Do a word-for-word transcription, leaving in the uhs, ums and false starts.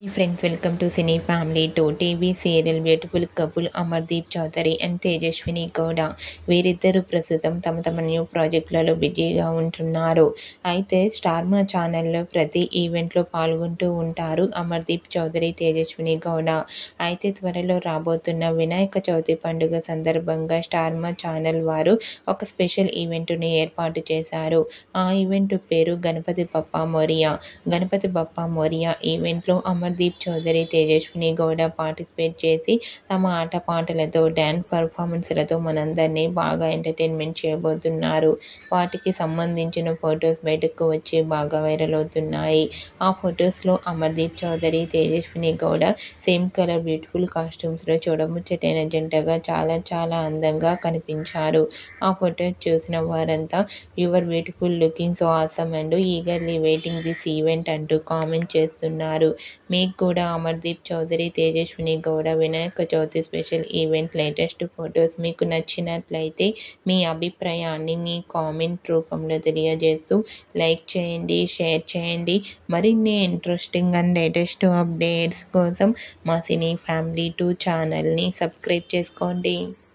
Friends, welcome to Cine Family two. TV serial beautiful couple Amardeep Chowdary and Tejaswini Gowda వీరిద్దరూ ప్రస్తుతం తమ తమ న్యూ ప్రాజెక్టులలో బిజీగా ఉంటున్నారు. అయితే స్టార్ మా ఛానల్లో ప్రతి ఈవెంట్లో పాల్గొంటూ ఉంటారు అమర్దీప్ చౌదరి, తేజస్విని గౌడ. అయితే త్వరలో రాబోతున్న వినాయక చవితి పండుగ సందర్భంగా స్టార్ మా ఛానల్ వారు ఒక స్పెషల్ ఈవెంట్ని ఏర్పాటు చేశారు. ఆ ఈవెంట్ పేరు గణపతి బప్పా మోరియా. గణపతి బప్పా మోరియా ఈవెంట్లో అమర్ దీప్ చౌదరి, తేజస్విని గౌడ పార్టిసిపేట్ చేసి తమ ఆటపాటలతో, డ్యాన్స్ పర్ఫార్మెన్స్లతో మనందరినీ బాగా ఎంటర్టైన్మెంట్ చేయబోతున్నారు. వాటికి సంబంధించిన ఫొటోస్ బయటకు వచ్చి బాగా వైరల్ అవుతున్నాయి. ఆ ఫొటోస్లో Amardeep Chowdary, Tejaswini Gowda same colour beautiful కాస్ట్యూమ్స్లో చూడముచ్చటైన జంటగా చాలా చాలా అందంగా కనిపించారు. ఆ ఫొటోస్ చూసిన వారంతా your beautiful looking so awesome and eagerly waiting this event అంటూ కామెంట్ చేస్తున్నారు. మీకు కూడా Amardeep Chowdary, Tejaswini Gowda Vinayaka Chavithi special event latest photos మీకు నచ్చినట్లయితే మీ అభిప్రాయాన్ని మీ కామెంట్ రూపంలో తెలియజేస్తూ లైక్ చేయండి, షేర్ చేయండి. మరిన్ని ఇంట్రెస్టింగ్ అండ్ లేటెస్ట్ అప్డేట్స్ కోసం మా సినీ ఫ్యామిలీ టూ ఛానల్ని సబ్స్క్రైబ్ చేసుకోండి.